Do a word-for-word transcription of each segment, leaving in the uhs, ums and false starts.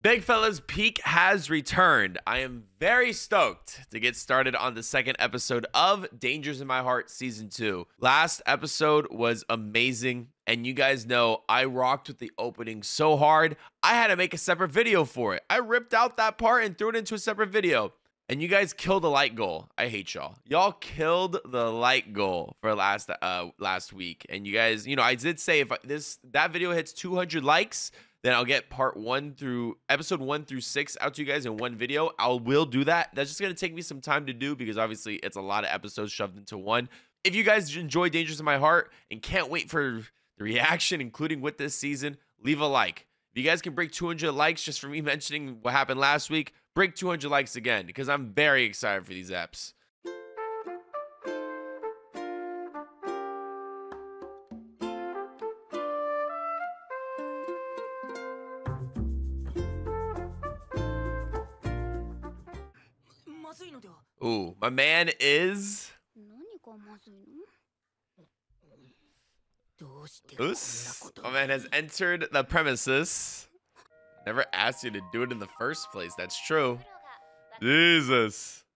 Big fellas, Peak has returned. I am very stoked to get started on the second episode of Dangers in My Heart Season two. Last episode was amazing, and you guys know I rocked with the opening so hard, I had to make a separate video for it. I ripped out that part and threw it into a separate video. And you guys killed the like goal. I hate y'all. Y'all killed the like goal for last uh last week. And you guys, you know, I did say if this that video hits two hundred likes, then I'll get part one through episode one through six out to you guys in one video. I will do that. That's just gonna take me some time to do because obviously it's a lot of episodes shoved into one. If you guys enjoy Dangers in My Heart and can't wait for the reaction, including with this season, leave a like. If you guys can break two hundred likes just for me mentioning what happened last week, break two hundred likes again because I'm very excited for these eps. Ooh, my man is... Oos. My man has entered the premises. Never asked you to do it in the first place. That's true. Jesus.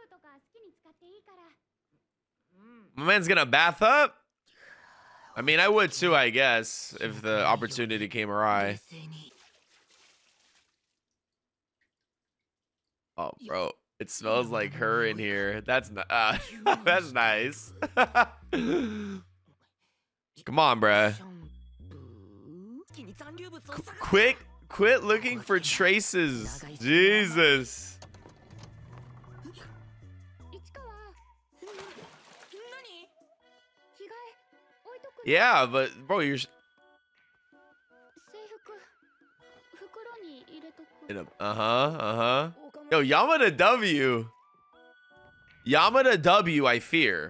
My man's gonna bath up? I mean, I would too, I guess, if the opportunity came awry. Oh, bro. It smells like her in here. That's not, uh, that's nice. Come on, bruh. Qu quick, quit looking for traces. Jesus. Yeah, but bro, you're in a uh-huh, uh-huh. Yo, Yamada W. Yamada W, I fear.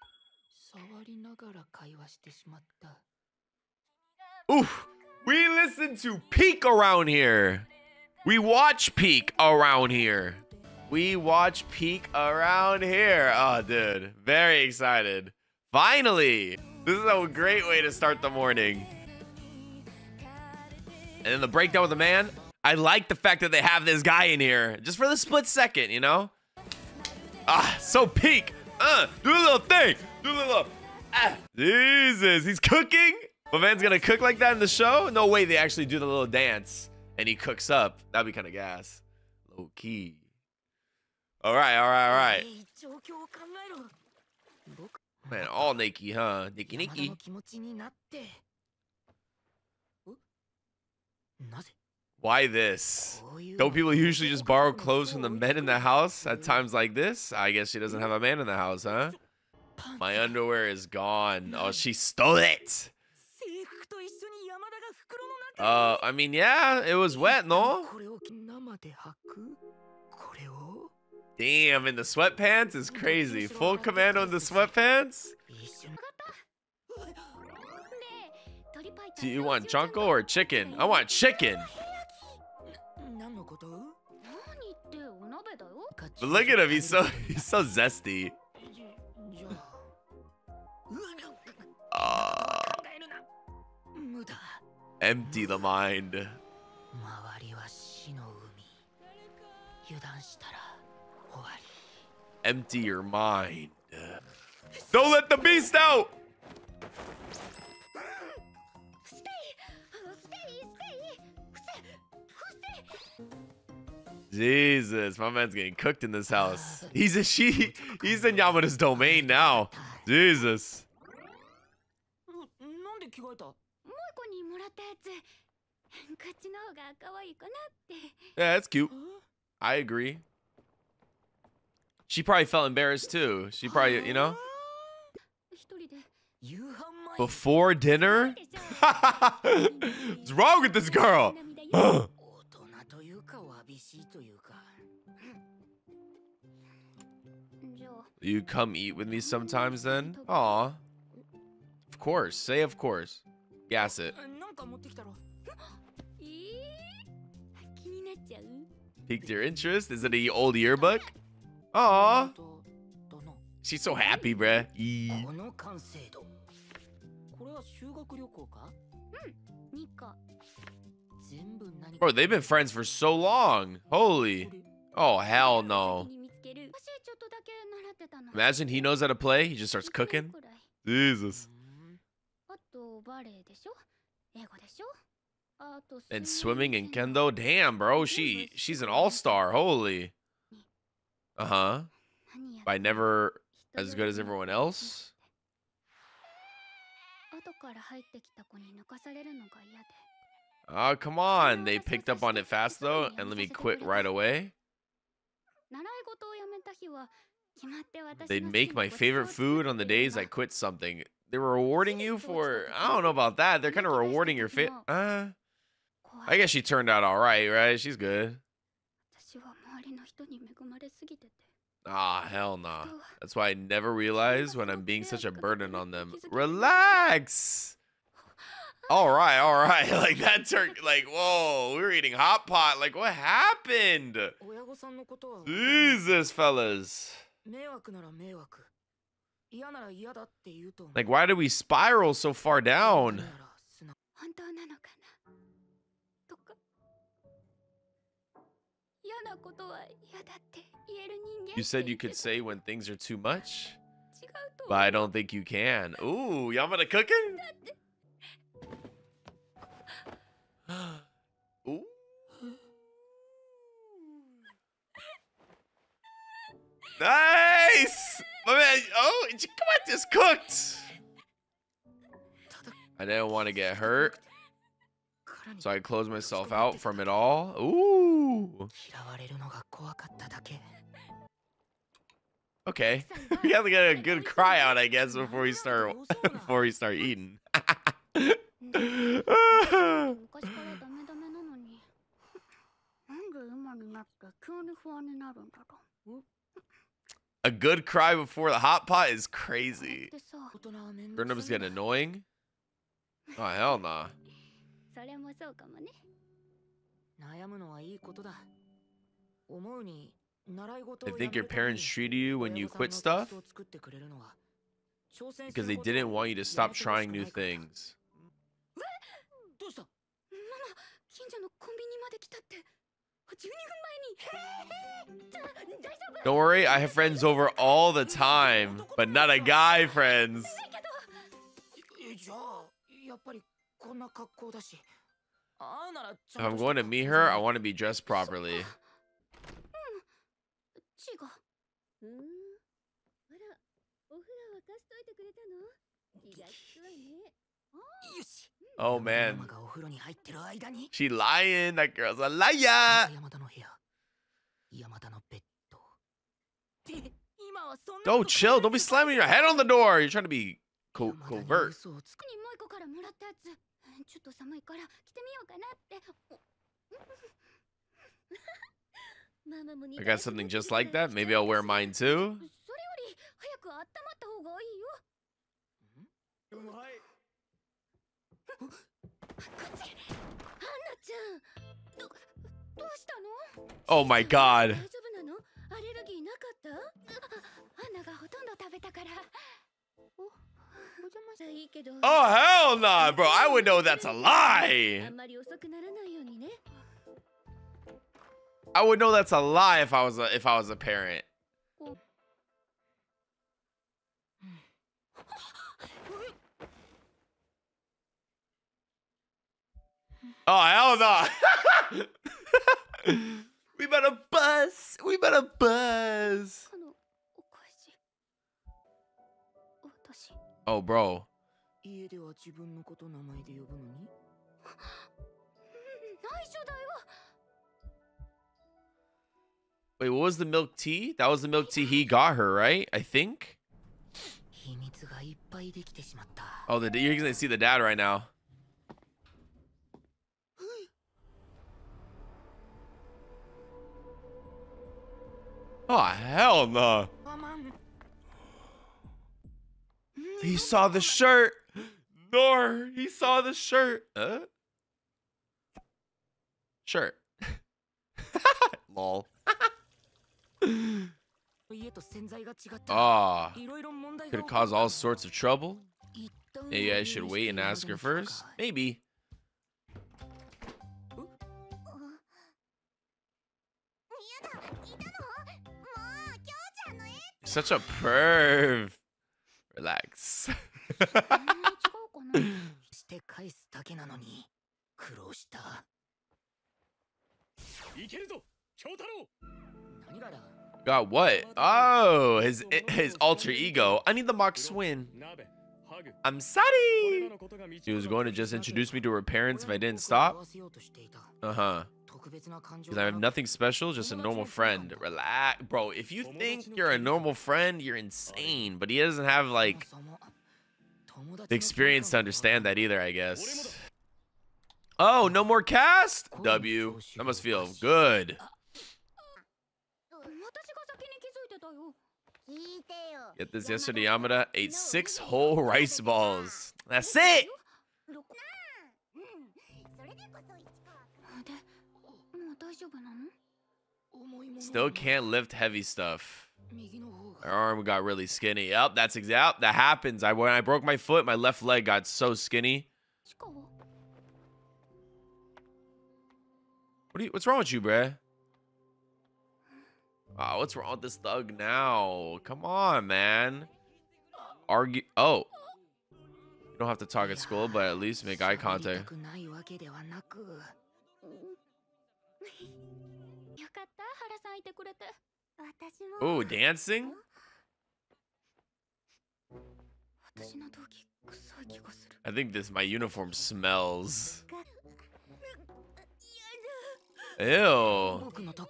Oof. We listen to Peak around here. We watch Peak around here. We watch Peak around here. Oh, dude. Very excited. Finally. This is a great way to start the morning. And then the breakdown with the man. I like the fact that they have this guy in here. Just for the split second, you know? Ah, so Peak. Uh, do a little thing. Do a little... Ah. Jesus, he's cooking? My man's gonna cook like that in the show? No way they actually do the little dance and he cooks up. That'd be kind of gas. Low key. All right, all right, all right. Man, all naked, huh? Naked, naked. Why this? Don't people usually just borrow clothes from the men in the house at times like this? I guess she doesn't have a man in the house, huh? My underwear is gone. Oh, she stole it. Uh, I mean, yeah, it was wet, no? Damn, in the sweatpants is crazy. Full commando in the sweatpants? Do you want chonko or chicken? I want chicken. But look at him, he's so he's so zesty. Uh, empty the mind. Empty your mind. Don't let the beast out. Jesus, my man's getting cooked in this house. He's a she. He's in Yamada's domain now. Jesus. Yeah, that's cute. I agree. She probably felt embarrassed too. She probably, you know. Before dinner? What's wrong with this girl? You come eat with me sometimes then? Aw. Of course. Say of course. Gas it. Piqued your interest? Is it an old yearbook? Aw. She's so happy, bruh. E Bro, they've been friends for so long. Holy. Oh, hell no. Imagine he knows how to play. He just starts cooking. Jesus. And swimming and kendo. Damn, bro. She she's an all-star. Holy. Uh-huh. But never as good as everyone else. Oh, come on. They picked up on it fast, though. And let me quit right away. They'd make my favorite food on the days I quit something. They were rewarding you for... I don't know about that. They're kind of rewarding your fit. Uh, I guess she turned out all right, right? She's good. Ah, hell nah. That's why I never realize when I'm being such a burden on them. Relax. All right, all right. Like that turned, like, whoa, we were eating hot pot. Like, what happened? Jesus, fellas. Like, why did we spiral so far down? You said you could say when things are too much, but I don't think you can. Ooh, Yamada cooking? Ooh. Nice! My man, oh, Ichikawa just cooked. I didn't want to get hurt, so I closed myself out from it all. Ooh. Okay. We have to get a good cry out, I guess, before we start before we start eating. A good cry before the hot pot is crazy. Grown-ups get annoying. Oh, hell nah. I think your parents treated you when you quit stuff because they didn't want you to stop trying new things. Don't worry, I have friends over all the time, but not a guy friends. If I'm going to meet her, I want to be dressed properly. Oh man, she lying. That girl's a liar. Don't chill. Don't be slamming your head on the door. You're trying to be co covert. I got something just like that. Maybe I'll wear mine too. Oh my god. Oh hell nah, bro. I would know that's a lie. I would know that's a lie if I was a if I was a parent. Oh hell no. We better buzz. We better buzz. Oh bro. Wait, what was the milk tea? That was the milk tea he got her, right? I think. Oh, the you're gonna see the dad right now. Oh hell no! He saw the shirt. Nor he saw the shirt. Uh? Shirt. Lol. Ah, could cause all sorts of trouble. Maybe I should wait and ask her first. Maybe. Such a perv. Relax. God, what? Oh, his his alter ego. I need the mock swin. I'm sorry. She was going to just introduce me to her parents if I didn't stop. Uh-huh. Because I have nothing special, just a normal friend. Relax. Bro, if you think you're a normal friend, you're insane. But he doesn't have, like, the experience to understand that either, I guess. Oh, no more cast? W. That must feel good. Get this, yesterday Yamada ate six whole rice balls. That's it! Still can't lift heavy stuff. My arm got really skinny. Yep, that's exact. That happens. I when I broke my foot, my left leg got so skinny. What are you, what's wrong with you, bruh? Oh, what's wrong with this thug now? Come on, man. Argue. Oh. You don't have to talk at school, but at least make eye contact. Oh, dancing? I think this, my uniform smells. Ew.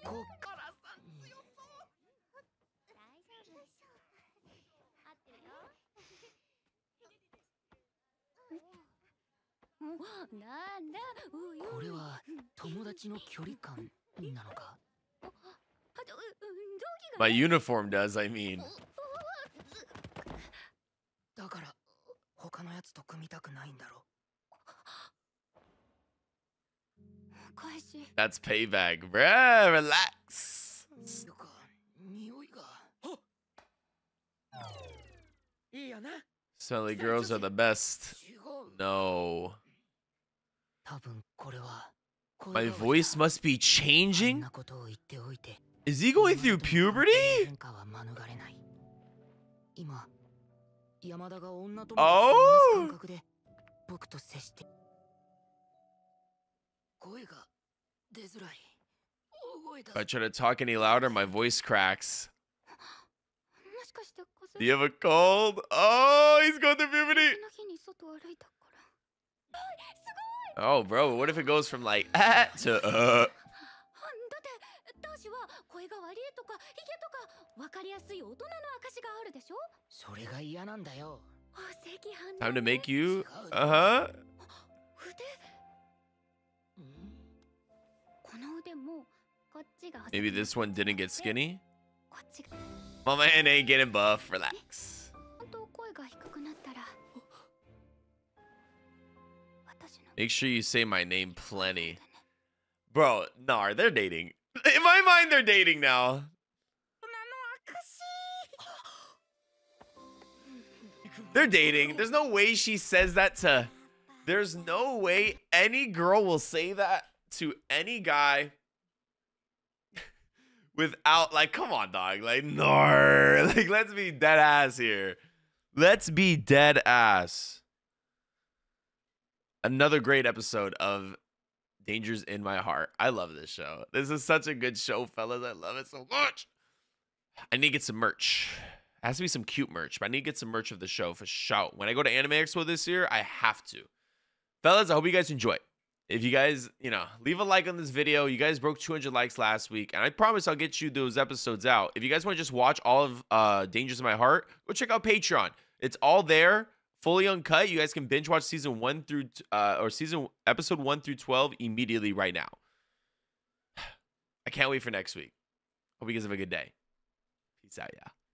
My uniform does, I mean. That's payback, bruh. Relax. Smelly girls are the best. No. My voice must be changing? Is he going through puberty? Oh! If I try to talk any louder, my voice cracks. Do you have a cold? Oh, he's going through puberty. Oh, bro, what if it goes from like ah to uh? Time to make you? Uh-huh. Maybe this one didn't get skinny? My man ain't getting buff. Relax. Make sure you say my name plenty. Bro, nah, they're dating. In my mind, they're dating now. They're dating. There's no way she says that to... There's no way any girl will say that to any guy without, like, come on, dog. Like, no. Like, let's be dead ass here. Let's be dead ass. Another great episode of Dangers in My Heart. I love this show. This is such a good show, fellas. I love it so much. I need to get some merch. It has to be some cute merch, but I need to get some merch of the show for sure. When I go to Anime Expo this year, I have to. Fellas, I hope you guys enjoy. If you guys, you know, leave a like on this video. You guys broke two hundred likes last week, and I promise I'll get you those episodes out. If you guys want to just watch all of uh, Dangers in My Heart, go check out Patreon. It's all there, fully uncut. You guys can binge watch season one through, uh, or season episode one through twelve immediately right now. I can't wait for next week. Hope you guys have a good day. Peace out, yeah.